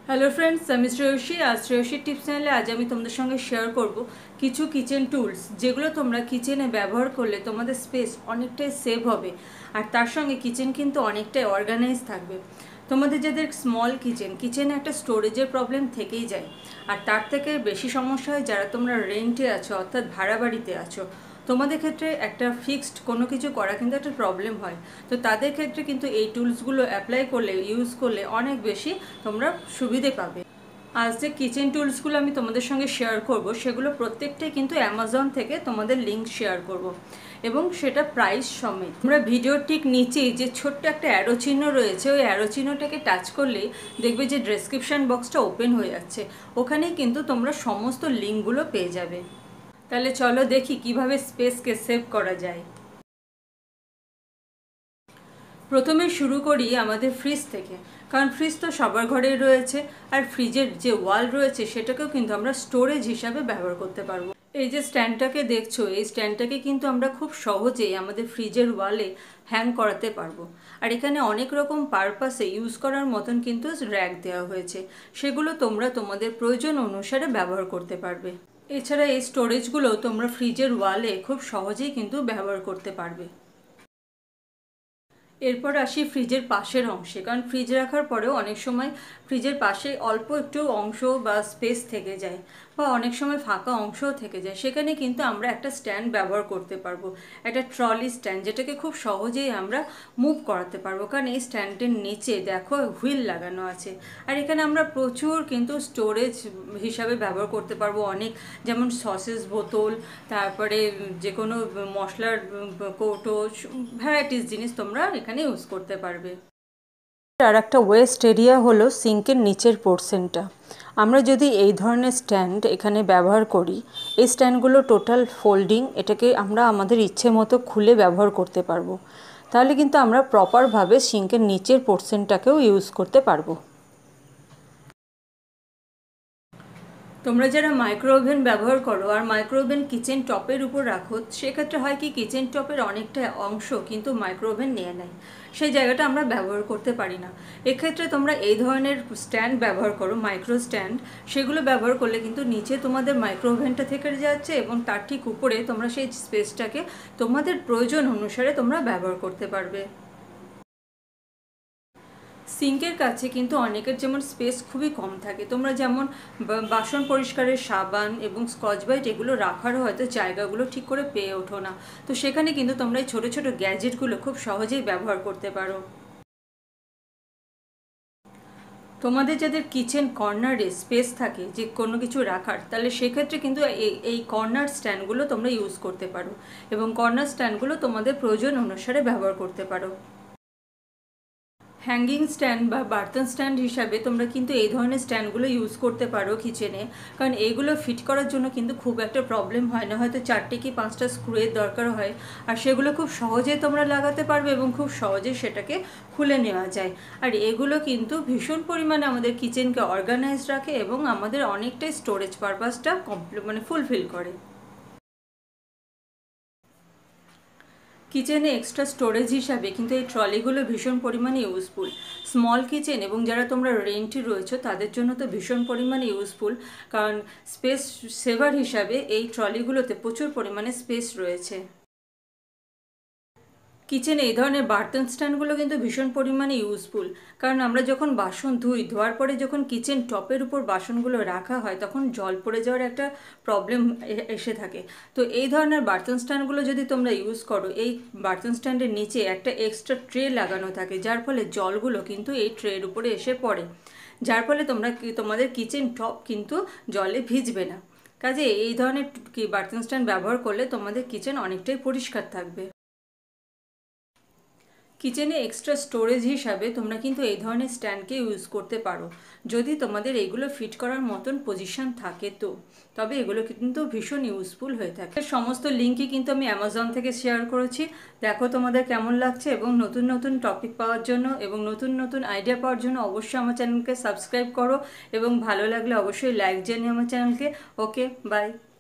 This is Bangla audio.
হ্যালো ফ্রেন্ডস, আমি শ্রেয়সী। আর শ্রেয়সী টিপস চ্যানেলে আজ আমি তোমাদের সঙ্গে শেয়ার করব কিছু কিচেন টুলস, যেগুলো তোমরা কিচেনে ব্যবহার করলে তোমাদের স্পেস অনেকটাই সেভ হবে। আর তার সঙ্গে কিচেন কিন্তু অনেকটাই অর্গানাইজ থাকবে। তোমাদের যাদের স্মল কিচেনে একটা স্টোরেজের প্রবলেম থেকেই যায়। আর তার থেকে বেশি সমস্যা হয় যারা তোমরা রেন্টে আছো, অর্থাৎ ভাড়া বাড়িতে আছো। তোমাদের ক্ষেত্রে একটা ফিক্সড কোনো কিছু করা কিন্তু একটা প্রবলেম হয়। তো তাদের ক্ষেত্রে কিন্তু এই টুলসগুলো অ্যাপ্লাই করলে, ইউজ করলে অনেক বেশি তোমরা সুবিধে পাবে। আজ যে কিচেন টুলসগুলো আমি তোমাদের সঙ্গে শেয়ার করব, সেগুলো প্রত্যেকটাই কিন্তু অ্যামাজন থেকে তোমাদের লিঙ্ক শেয়ার করব, এবং সেটা প্রাইস সমেত। তোমরা ভিডিওর ঠিক নিচেই যে ছোট্ট একটা অ্যারো চিহ্ন রয়েছে, ওই অ্যারো চিহ্নটাকে টাচ করলেই দেখবে যে ডেসক্রিপশন বক্সটা ওপেন হয়ে যাচ্ছে। ওখানেই কিন্তু তোমরা সমস্ত লিঙ্কগুলো পেয়ে যাবে। তাহলে চলো দেখি কিভাবে স্পেসকে সেভ করা যায়। প্রথমে শুরু করি আমাদের ফ্রিজ থেকে, কারণ ফ্রিজ তো সবার ঘরেই রয়েছে। আর ফ্রিজের যে ওয়াল রয়েছে সেটাকেও কিন্তু আমরা স্টোরেজ হিসাবে ব্যবহার করতে পারবো। এই যে স্ট্যান্ডটাকে দেখছো, এই স্ট্যান্ডটাকে কিন্তু আমরা খুব সহজেই আমাদের ফ্রিজের ওয়ালে হ্যাং করাতে পারবো। আর এখানে অনেক রকম পারপাসে ইউজ করার মতন কিন্তু র্যাক দেওয়া হয়েছে, সেগুলো তোমরা তোমাদের প্রয়োজন অনুসারে ব্যবহার করতে পারবে। এছাড়া এই স্টোরেজগুলো তোমরা ফ্রিজের ওয়ালে খুব সহজেই কিন্তু ব্যবহার করতে পারবে। এরপর আসি ফ্রিজের পাশের অংশে, কারণ ফ্রিজ রাখার পরেও অনেক সময় ফ্রিজের পাশে অল্প একটু অংশ বা স্পেস থেকে যায়, বা অনেক সময় ফাঁকা অংশও থেকে যায়। সেখানে কিন্তু আমরা একটা স্ট্যান্ড ব্যবহার করতে পারবো, একটা ট্রলি স্ট্যান্ড, যেটাকে খুব সহজেই আমরা মুভ করাতে পারবো। কারণ এই স্ট্যান্ডের নিচে দেখো হুইল লাগানো আছে। আর এখানে আমরা প্রচুর কিন্তু স্টোরেজ হিসাবে ব্যবহার করতে পারবো অনেক, যেমন সসেস বোতল, তারপরে যে কোনো মশলার কৌটো, ভ্যারাইটিস জিনিস তোমরা এখানে ইউজ করতে পারবে। আর একটা ওয়েস্ট এরিয়া হলো সিঙ্কের নিচের পোর্শনটা। আমরা যদি এই ধরনের স্ট্যান্ড এখানে ব্যবহার করি, এই স্ট্যান্ডগুলো টোটাল ফোল্ডিং, এটাকে আমরা আমাদের ইচ্ছে মতো খুলে ব্যবহার করতে পারবো। তাহলে কিন্তু আমরা প্রপারভাবে সিঙ্কের নিচের পোর্শনটাকেও ইউজ করতে পারবো। তোমরা যারা মাইক্রো ওভেন ব্যবহার করো আর মাইক্রো ওভেন কিচেন টপের উপর রাখো, সেক্ষেত্রে হয় কি, কিচেন টপের অনেকটা অংশ কিন্তু মাইক্রো ওভেন নিয়ে নেয়, সেই জায়গাটা আমরা ব্যবহার করতে পারি না। এক্ষেত্রে তোমরা এই ধরনের স্ট্যান্ড ব্যবহার করো, মাইক্রো স্ট্যান্ড। সেগুলো ব্যবহার করলে কিন্তু নিচে তোমাদের মাইক্রো ওভেনটা থেকে যাচ্ছে, এবং তার ঠিক উপরে তোমরা সেই স্পেসটাকে তোমাদের প্রয়োজন অনুসারে তোমরা ব্যবহার করতে পারবে। সিঙ্কের কাছে কিন্তু অনেকের যেমন স্পেস খুবই কম থাকে, তোমরা যেমন বাসন পরিষ্কারের সাবান এবং স্কচ ব্রাইট এগুলো রাখারও হয়তো জায়গাগুলো ঠিক করে পেয়ে ওঠো না। তো সেখানে কিন্তু তোমরা এই ছোটো ছোটো গ্যাজেটগুলো খুব সহজেই ব্যবহার করতে পারো। তোমাদের যাদের কিচেন কর্নারে স্পেস থাকে যে কোনো কিছু রাখার, তাহলে সেক্ষেত্রে কিন্তু এই কর্নার স্ট্যান্ডগুলো তোমরা ইউজ করতে পারো, এবং কর্নার স্ট্যান্ডগুলো তোমাদের প্রয়োজন অনুসারে ব্যবহার করতে পারো। হ্যাঙ্গিং স্ট্যান্ড বা বার্তন স্ট্যান্ড হিসাবে তোমরা কিন্তু এই ধরনের স্ট্যান্ডগুলো ইউজ করতে পারো কিচেনে, কারণ এইগুলো ফিট করার জন্য কিন্তু খুব একটা প্রবলেম হয় না, হয়তো 4টে কি 5টা স্ক্রুয়ের দরকার হয়। আর সেগুলো খুব সহজেই তোমরা লাগাতে পারবে, এবং খুব সহজে সেটাকে খুলে নেওয়া যায়। আর এগুলো কিন্তু ভীষণ পরিমাণে আমাদের কিচেনকে অর্গানাইজ রাখে, এবং আমাদের অনেকটাই স্টোরেজ পারপাসটা ফুলফিল করে। কিচেনে এক্সট্রা স্টোরেজ হিসাবে কিন্তু এই ট্রলিগুলো ভীষণ পরিমাণে ইউজফুল। স্মল কিচেন এবং যারা তোমরা রেন্টে রয়েছো তাদের জন্য তো ভীষণ পরিমাণে ইউজফুল, কারণ স্পেস সেভার হিসাবে এই ট্রলিগুলোতে প্রচুর পরিমাণে স্পেস রয়েছে। কিচেনে এই ধরনের বার্তন স্ট্যান্ডগুলো কিন্তু ভীষণ পরিমাণে ইউজফুল, কারণ আমরা যখন বাসন ধোয়ার পরে যখন কিচেন টপের উপর বাসনগুলো রাখা হয়, তখন জল পড়ে যাওয়ার একটা প্রবলেম এসে থাকে। তো এই ধরনের বার্তন স্ট্যান্ডগুলো যদি তোমরা ইউজ করো, এই বার্তন স্ট্যান্ডের নিচে একটা এক্সট্রা ট্রে লাগানো থাকে, যার ফলে জলগুলো কিন্তু এই ট্রের উপরে এসে পড়ে, যার ফলে তোমাদের কিচেন টপ কিন্তু জলে ভিজবে না। কাজে এই ধরনের বার্তন স্ট্যান্ড ব্যবহার করলে তোমাদের কিচেন অনেকটাই পরিষ্কার থাকবে। কিচেনে এক্সট্রা স্টোরেজ হিসাবে তোমরা কিন্তু এই ধরনের স্ট্যান্ডকে ইউজ করতে পারো, যদি তোমাদের এইগুলো ফিট করার মতন পজিশন থাকে। তো তবে এগুলো কিন্তু ভীষণ ইউজফুল হয়ে থাকে। সমস্ত লিঙ্কই কিন্তু আমি অ্যামাজন থেকে শেয়ার করেছি। দেখো তোমাদের কেমন লাগছে, এবং নতুন নতুন টপিক পাওয়ার জন্য এবং নতুন নতুন আইডিয়া পাওয়ার জন্য অবশ্যই আমার চ্যানেলকে সাবস্ক্রাইব করো, এবং ভালো লাগলে অবশ্যই লাইক জানিয়ে আমার চ্যানেলকে। Okay, by.